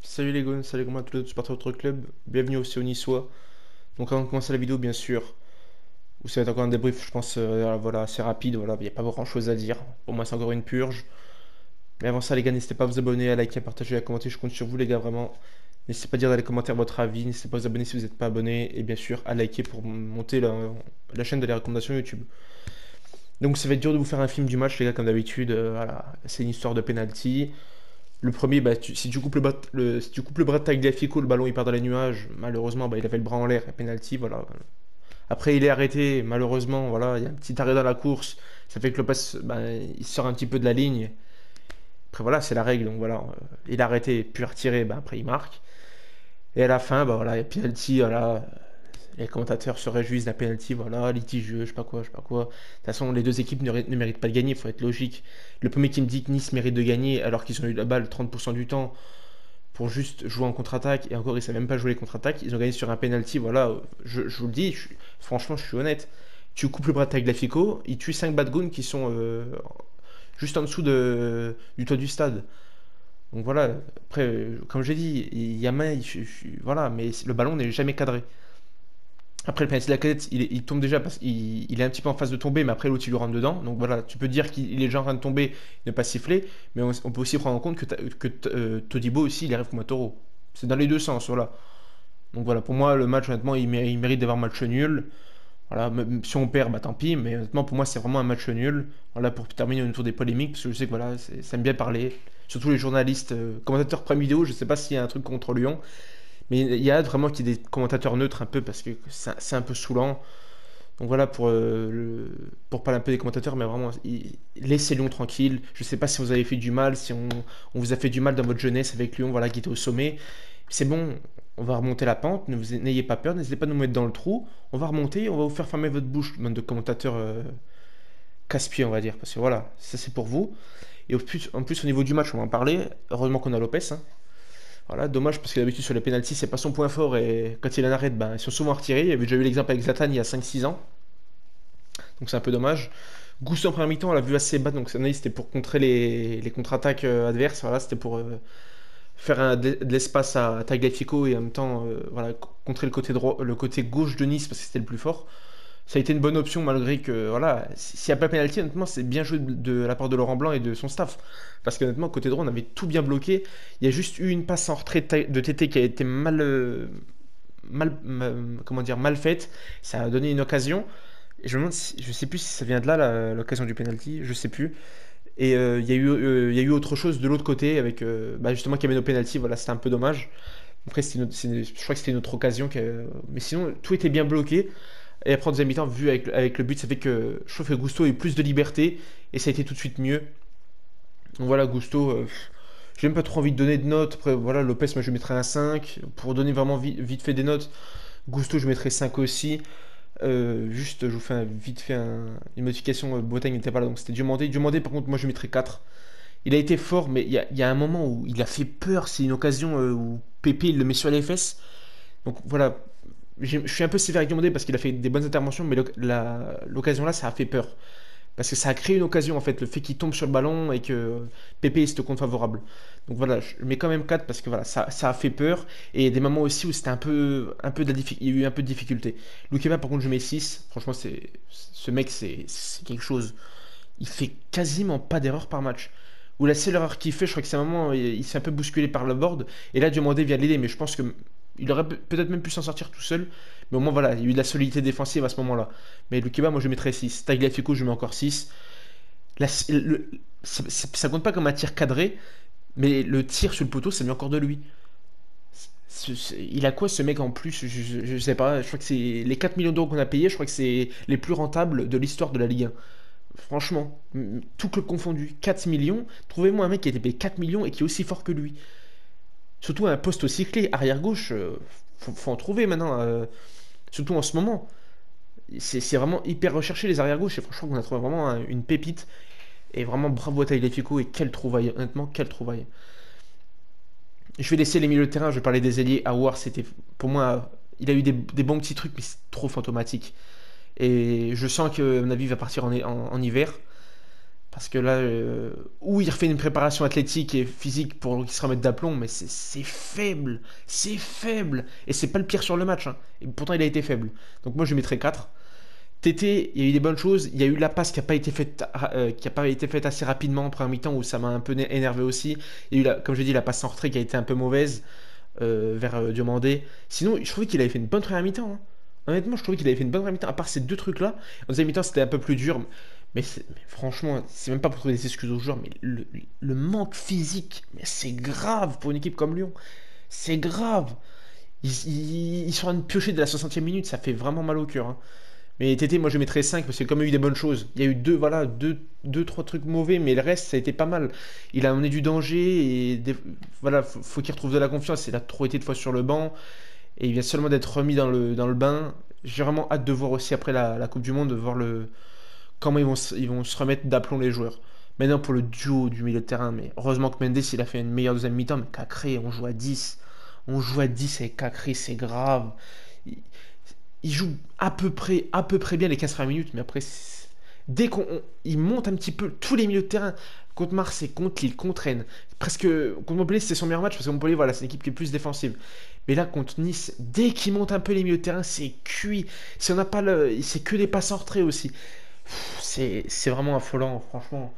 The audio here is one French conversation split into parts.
Salut les gars, salut comment à tous les autres supporters de votre club, bienvenue aussi au Niçois. Donc avant de commencer la vidéo bien sûr, vous savez encore un débrief je pense voilà, assez rapide, voilà, il n'y a pas grand chose à dire. Pour moi c'est encore une purge. Mais avant ça les gars, n'hésitez pas à vous abonner, à liker, à partager, à commenter, je compte sur vous les gars vraiment. N'hésitez pas à dire dans les commentaires votre avis, n'hésitez pas à vous abonner si vous n'êtes pas abonné et bien sûr à liker pour monter la chaîne de les recommandations YouTube. Donc ça va être dur de vous faire un film du match les gars comme d'habitude, voilà, c'est une histoire de penalty. Le premier, bah, si tu coupes si tu coupes le bras de Tagliafico, le ballon il part dans les nuages. Malheureusement, bah, il avait le bras en l'air, penalty, voilà. Après, il est arrêté, malheureusement, voilà, il y a un petit arrêt dans la course. Ça fait que Lopez, bah, il sort un petit peu de la ligne. Après, voilà, c'est la règle, donc voilà. Il est arrêté, puis retiré, bah, après il marque. Et à la fin, bah, voilà, il y a penalty, voilà. Les commentateurs se réjouissent d'un penalty, voilà, litigieux, je sais pas quoi, je sais pas quoi. De toute façon, les deux équipes ne méritent pas de gagner, il faut être logique. Le premier qui me dit que Nice mérite de gagner alors qu'ils ont eu la balle 30% du temps pour juste jouer en contre-attaque, et encore ils savent même pas jouer les contre-attaques, ils ont gagné sur un penalty, voilà, je vous le dis, franchement je suis honnête, tu coupes le bras de Tagliafico, il tue 5 Badgoon qui sont juste en dessous du toit du stade. Donc voilà, après, comme j'ai dit, il y a main, voilà, mais le ballon n'est jamais cadré. Après le penalty de la cadette, il tombe déjà parce qu'il est un petit peu en phase de tomber, mais après l'autre il lui rentre dedans. Donc voilà, tu peux dire qu'il est déjà en train de tomber, ne pas siffler, mais on peut aussi prendre en compte que Todibo aussi il arrive comme un taureau. C'est dans les deux sens, voilà. Donc voilà, pour moi le match honnêtement il mérite d'avoir match nul. Voilà, même si on perd, bah tant pis, mais honnêtement pour moi c'est vraiment un match nul. Voilà, pour terminer autour des polémiques, parce que je sais que voilà, ça aime bien parler. Surtout les journalistes, commentateurs prime vidéo, je sais pas s'il y a un truc contre Lyon. Mais il y a vraiment qu'il y ait des commentateurs neutres un peu parce que c'est un peu saoulant. Donc voilà pour parler un peu des commentateurs, mais vraiment, laissez Lyon tranquille. Je sais pas si vous avez fait du mal, si on vous a fait du mal dans votre jeunesse avec Lyon, voilà, qui était au sommet. C'est bon, on va remonter la pente, n'ayez pas peur, n'hésitez pas à nous mettre dans le trou. On va remonter, on va vous faire fermer votre bouche, bande de commentateurs casse-pieds, on va dire. Parce que voilà, ça c'est pour vous. Et en plus, au niveau du match, on va en parler. Heureusement qu'on a Lopez, hein. Voilà, dommage parce que d'habitude sur les pénaltys c'est pas son point fort et quand il en arrête, ben, ils sont souvent retirés. Il y avait déjà eu l'exemple avec Zlatan il y a 5-6 ans, donc c'est un peu dommage. Gusto en première mi-temps, on l'a vu assez bas, donc cette année c'était pour contrer les contre-attaques adverses. Voilà, c'était pour faire de l'espace à Tagliafico et en même temps voilà, contrer le côté droit, le côté gauche de Nice parce que c'était le plus fort. Ça a été une bonne option malgré que voilà, s'il n'y a pas pénalty, honnêtement, c'est bien joué de la part de Laurent Blanc et de son staff. Parce qu'honnêtement, côté droit, on avait tout bien bloqué. Il y a juste eu une passe en retrait de TT qui a été comment dire, mal faite. Ça a donné une occasion. Et je me demande je sais plus si ça vient de là, l'occasion du penalty, je sais plus. Et il y a eu autre chose de l'autre côté avec bah, justement Kevin au penalty. Voilà, c'était un peu dommage. Après, je crois que c'était une autre occasion. Mais sinon, tout était bien bloqué. Et après, en deuxième mi-temps, vu avec le but, ça fait que je trouve que Gusto a eu plus de liberté et ça a été tout de suite mieux. Donc voilà, Gusto, j'ai même pas trop envie de donner de notes. Après, voilà, Lopez, moi je lui mettrais un 5. Pour donner vraiment vite fait des notes, Gusto, je mettrais 5 aussi. Juste, je vous fais vite fait une modification. Bretagne n'était pas là, donc c'était Diomandé. Diomandé, par contre, moi je lui mettrais 4. Il a été fort, mais il y a un moment où il a fait peur. C'est une occasion où Pépé il le met sur les fesses. Donc voilà, je suis un peu sévère avec Diomandé parce qu'il a fait des bonnes interventions, mais l'occasion là, ça a fait peur. Parce que ça a créé une occasion en fait, le fait qu'il tombe sur le ballon et que Pépé est au compte favorable. Donc voilà, je mets quand même 4 parce que voilà, ça a fait peur. Et il y a des moments aussi où c'était il y a eu un peu de difficulté. Loukeba par contre je mets 6. Franchement, ce mec c'est quelque chose. Il fait quasiment pas d'erreur par match. Ou la seule erreur qu'il fait, je crois que c'est un moment, il s'est un peu bousculé par le board. Et là, Diomandé vient de l'aider, mais je pense que il aurait peut-être même pu s'en sortir tout seul. Mais au moins, voilà, il y a eu de la solidité défensive à ce moment-là. Mais Lukeba, moi, je mettrais 6. Tagliafico, je mets encore 6. La- le- ça compte pas comme un tir cadré, mais le tir sur le poteau, ça vient encore de lui. Il a quoi ce mec en plus? Je sais pas, je crois que c'est les 4 millions d'euros qu'on a payés, je crois que c'est les plus rentables de l'histoire de la Ligue 1. Franchement, tout club confondu, 4 millions. Trouvez-moi un mec qui a été payé 4 millions et qui est aussi fort que lui. Surtout un poste aussi clé, arrière gauche, faut en trouver maintenant. Surtout en ce moment. C'est vraiment hyper recherché les arrière gauche et franchement on a trouvé vraiment une pépite. Et vraiment bravo à Tagliafico et quelle trouvaille, honnêtement, quelle trouvaille. Je vais laisser les milieux de terrain, je vais parler des ailiers. War, c'était pour moi, il a eu des bons petits trucs, mais c'est trop fantomatique. Et je sens que mon avis va partir en hiver. Parce que là, oui, il refait une préparation athlétique et physique pour qu'il se remette d'aplomb, mais c'est faible. C'est faible. Et c'est pas le pire sur le match, hein. Et pourtant, il a été faible. Donc moi, je lui mettrais 4. TT, il y a eu des bonnes choses. Il y a eu la passe qui n'a pas été faite, qui a pas été faite assez rapidement en première mi-temps, où ça m'a un peu énervé aussi. Il y a eu, comme j'ai dit, la passe en retrait qui a été un peu mauvaise vers Diomandé. Sinon, je trouvais qu'il avait fait une bonne première mi-temps, hein. Honnêtement, je trouvais qu'il avait fait une bonne première mi-temps. À part ces deux trucs-là, en deuxième mi-temps, c'était un peu plus dur. Mais franchement, c'est même pas pour trouver des excuses aux joueurs, mais le manque physique, mais c'est grave pour une équipe comme Lyon. C'est grave. Ils sont en train de piocher de la 60e minute, ça fait vraiment mal au cœur, hein. Mais TT, moi je mettrais 5 parce qu'il y a quand même eu des bonnes choses. Il y a eu voilà, trois trucs mauvais, mais le reste, ça a été pas mal. Il a amené du danger et voilà, faut qu'il retrouve de la confiance. Il a trop été de fois sur le banc et il vient seulement d'être remis dans le bain. J'ai vraiment hâte de voir aussi après la Coupe du Monde, de voir comment ils vont se remettre d'aplomb les joueurs. Maintenant, pour le duo du milieu de terrain, mais heureusement que Mendes il a fait une meilleure deuxième mi-temps, mais Cacré, on joue à 10. On joue à 10 avec Cacré, c'est grave. Il, il joue à peu près bien les 15 premières minutes, mais après, dès qu'il monte un petit peu tous les milieux de terrain, contre Marseille, contre Lille, contre Rennes, presque contre Montpellier, c'était son meilleur match, parce que Montpellier, voilà, c'est une équipe qui est plus défensive. Mais là, contre Nice, dès qu'il monte un peu les milieux de terrain, c'est cuit. Si on n'a pas c'est que des passes en retrait aussi. C'est vraiment affolant, franchement.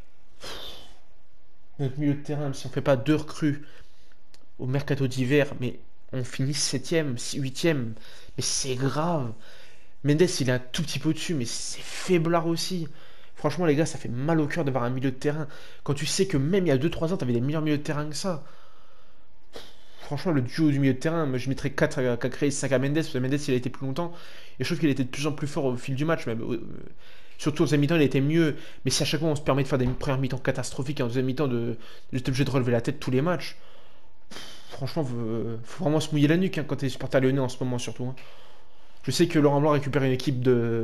Notre milieu de terrain, si on fait pas deux recrues au mercato d'hiver, mais on finit 7ème, 8ème. Mais c'est grave. Mendes, il est un tout petit peu au-dessus, mais c'est faiblard aussi. Franchement, les gars, ça fait mal au cœur d'avoir un milieu de terrain. Quand tu sais que même il y a 2-3 ans, t'avais des meilleurs milieux de terrain que ça. Franchement, le duo du milieu de terrain, moi, je mettrais 4 à Cacré et 5 à Mendes, parce que Mendes, il a été plus longtemps. Et je trouve qu'il était de plus en plus fort au fil du match. Même, surtout en deuxième mi-temps, il était mieux. Mais si à chaque fois on se permet de faire des premières mi-temps catastrophiques et en deuxième mi-temps d'être obligé de relever la tête tous les matchs, franchement, faut vraiment se mouiller la nuque, hein, quand t'es supporter lyonnais en ce moment, surtout, hein. Je sais que Laurent Blanc récupère une équipe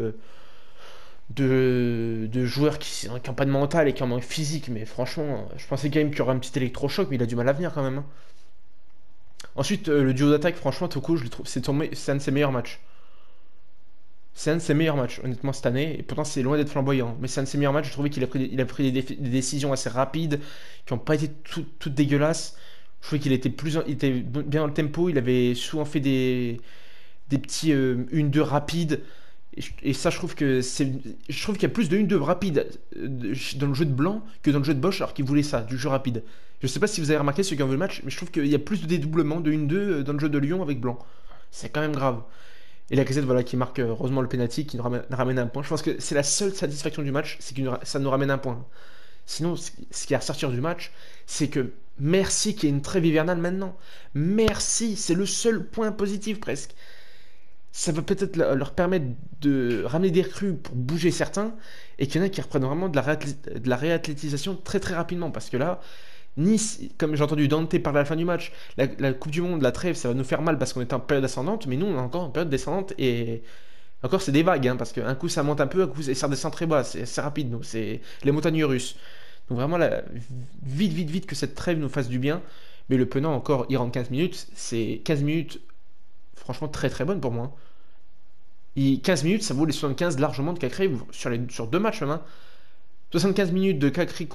de joueurs qui n'ont pas de mental et qui en manquent physique, mais franchement, je pensais quand même qu'il y aurait un petit électrochoc, mais il a du mal à venir quand même, hein. Ensuite, le duo d'attaque, franchement, Toko, je le trouve, c'est un de ses meilleurs matchs. C'est un de ses meilleurs matchs, honnêtement, cette année. Et pourtant, c'est loin d'être flamboyant. Mais c'est un de ses meilleurs matchs. Je trouvais qu'il a pris des décisions assez rapides, qui n'ont pas été toutes dégueulasses. Je trouvais il était bien dans le tempo. Il avait souvent fait des petits 1-2 rapides. Et ça, je trouve qu'il y a plus de 1-2 rapides dans le jeu de Blanc que dans le jeu de Bosch, alors qu'il voulait ça, du jeu rapide. Je sais pas si vous avez remarqué ceux qui ont vu le match, mais je trouve qu'il y a plus de dédoublements de 1-2 dans le jeu de Lyon avec Blanc. C'est quand même grave. Et la Lacazette, voilà, qui marque heureusement le penalty, qui nous ramène un point. Je pense que c'est la seule satisfaction du match, c'est que ça nous ramène un point. Sinon, ce qui est à ressortir du match, c'est que merci qu'il y ait une trêve hivernale maintenant. Merci, c'est le seul point positif presque. Ça va peut-être leur permettre de ramener des recrues pour bouger certains, et qu'il y en a qui reprennent vraiment de la réathlétisation très très rapidement. Parce que là, Nice, comme j'ai entendu Dante parler à la fin du match, la Coupe du Monde, la trêve, ça va nous faire mal parce qu'on est en période ascendante, mais nous on est encore en période descendante et encore c'est des vagues, hein, parce qu'un coup ça monte un peu, un coup ça redescend très bas, c'est rapide, donc c'est les montagnes russes. Donc vraiment là, vite, vite, vite que cette trêve nous fasse du bien, mais le Penant encore, il rentre 15 minutes, c'est 15 minutes franchement très très bonnes pour moi, hein. 15 minutes ça vaut les 75 largement de Cacré sur deux matchs même, hein. 75 minutes de Cacré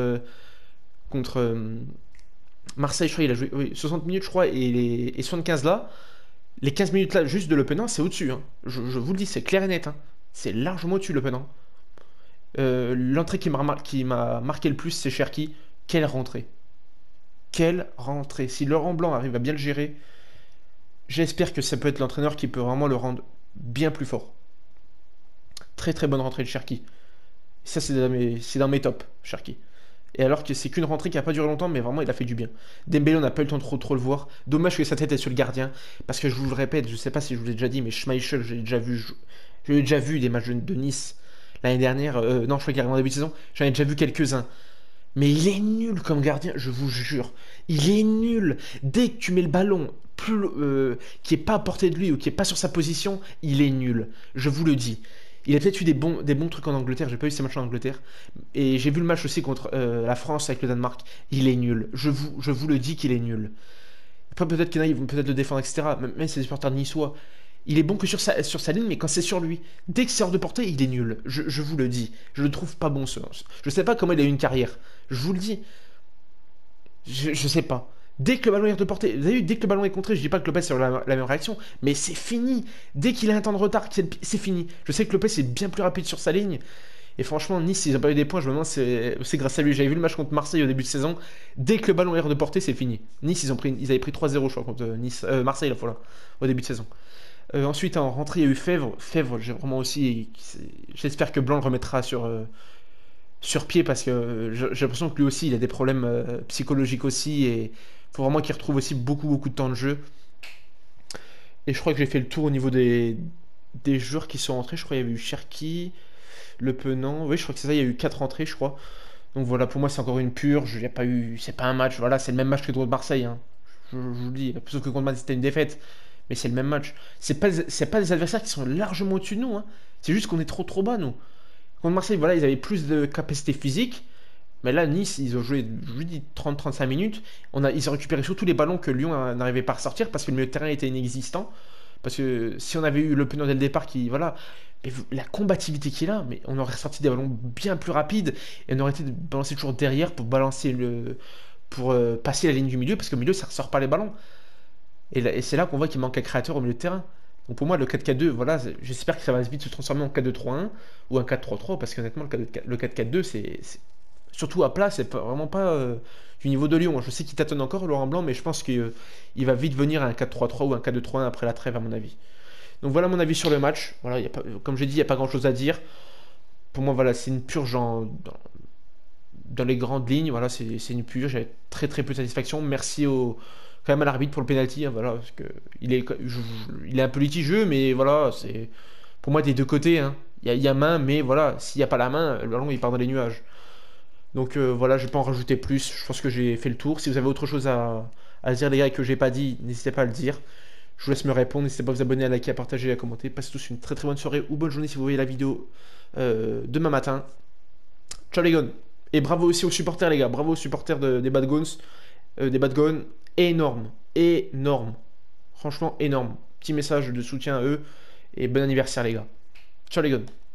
contre Marseille, je crois, il a joué oui, 60 minutes, je crois, et 75 là. Les 15 minutes là, juste de Le Penant, c'est au-dessus, hein. Je vous le dis, c'est clair et net, hein. C'est largement au-dessus, Le Penant. L'entrée qui m'a marqué le plus, c'est Cherki. Quelle rentrée! Quelle rentrée! Si Laurent Blanc arrive à bien le gérer, j'espère que ça peut être l'entraîneur qui peut vraiment le rendre bien plus fort. Très très bonne rentrée de Cherki. Ça, c'est dans mes tops, Cherki. Et alors que c'est qu'une rentrée qui n'a pas duré longtemps, mais vraiment il a fait du bien. Dembélé, on n'a pas eu le temps de trop le voir. Dommage que sa tête est sur le gardien. Parce que je vous le répète, je sais pas si je vous l'ai déjà dit, mais Schmeichel, j'ai déjà vu des matchs de Nice l'année dernière. Non, je crois qu'il arrive en début de saison. J'en ai déjà vu quelques-uns. Mais il est nul comme gardien, je vous jure. Il est nul. Dès que tu mets le ballon qui est pas à portée de lui ou qui est pas sur sa position, il est nul. Je vous le dis. Il a peut-être eu des bons trucs en Angleterre, j'ai pas eu ces matchs en Angleterre. Et j'ai vu le match aussi contre la France avec le Danemark. Il est nul. Je vous le dis qu'il est nul. Après, peut-être qu'il y en a, ils vont peut-être le défendre, etc. Même si c'est des supporters niçois, Il est bon que sur sa ligne, mais quand c'est sur lui. Dès que c'est hors de portée, il est nul. Je vous le dis. Je le trouve pas bon, ce lance. Je sais pas comment il a eu une carrière. Je vous le dis. Je sais pas. Dès que le ballon est hors de portée, vous avez vu, dès que le ballon est contré, je dis pas que Lopez a la même réaction, mais c'est fini. Dès qu'il a un temps de retard, c'est fini. Je sais que Lopez est bien plus rapide sur sa ligne. Et franchement, Nice, ils ont pas eu des points, je me demande c'est grâce à lui. J'avais vu le match contre Marseille au début de saison. Dès que le ballon est hors de portée, c'est fini. Nice, ils avaient pris 3-0, je crois, contre Marseille, la fois là, au début de saison. Ensuite, en rentrée, il y a eu Fèvre. Fèvre, j'ai vraiment aussi. J'espère que Blanc le remettra sur pied parce que j'ai l'impression que lui aussi, il a des problèmes psychologiques aussi. Et il faut vraiment qu'il retrouve aussi beaucoup de temps de jeu. Et je crois que j'ai fait le tour au niveau des joueurs qui sont rentrés. Je crois qu'il y avait eu Cherki, Le Penant. Oui, je crois que c'est ça, il y a eu 4 entrées, je crois. Donc voilà, pour moi, c'est encore une purge. Il y a pas eu. C'est pas un match. Voilà, c'est le même match que contre Marseille, hein. Je vous le dis. Sauf que contre Marseille, c'était une défaite. Mais c'est le même match. C'est pas des adversaires qui sont largement au-dessus de nous, hein. C'est juste qu'on est trop bas, nous. Contre Marseille, voilà, ils avaient plus de capacité physique. Mais là, Nice, ils ont joué, je vous dis, 30-35 minutes. Ils ont récupéré surtout les ballons que Lyon n'arrivait pas à ressortir parce que le milieu de terrain était inexistant. Parce que si on avait eu Le Penant dès le départ qui, voilà, mais la combativité qu'il a, mais on aurait sorti des ballons bien plus rapides et on aurait été balancé toujours derrière pour balancer pour passer la ligne du milieu parce qu'au milieu ça ressort pas les ballons. Et c'est là qu'on voit qu'il manque un créateur au milieu de terrain. Donc pour moi, le 4-4-2, voilà, j'espère que ça va vite se transformer en 4-2-3-1 ou un 4-3-3 parce qu'honnêtement, le 4-4-2, surtout à plat, c'est vraiment pas du niveau de Lyon. Je sais qu'il tâtonne encore, Laurent Blanc, mais je pense qu'il va vite venir à un 4-3-3 ou un 4-2-3-1 après la trêve, à mon avis. Donc voilà mon avis sur le match. Voilà, comme j'ai dit, il n'y a pas grand-chose à dire. Pour moi, voilà, c'est une purge dans les grandes lignes. Voilà, c'est une purge. J'avais très peu de satisfaction. Merci quand même à l'arbitre pour le penalty. Hein, voilà, parce que il est un peu litigieux, mais voilà, c'est pour moi des deux côtés. Hein. Il y a main, mais voilà, s'il n'y a pas la main, le ballon il part dans les nuages. Donc voilà, je vais pas en rajouter plus. Je pense que j'ai fait le tour. Si vous avez autre chose à dire, les gars, et que j'ai pas dit, n'hésitez pas à le dire. Je vous laisse me répondre. N'hésitez pas à vous abonner, à liker, à partager et à commenter. Passez tous une très bonne soirée ou bonne journée si vous voyez la vidéo demain matin. Ciao les gars. Et bravo aussi aux supporters, les gars. Bravo aux supporters des Bad Guns. Des Bad Guns. Énorme. Énorme. Franchement, énorme. Petit message de soutien à eux. Et bon anniversaire, les gars. Ciao les gars.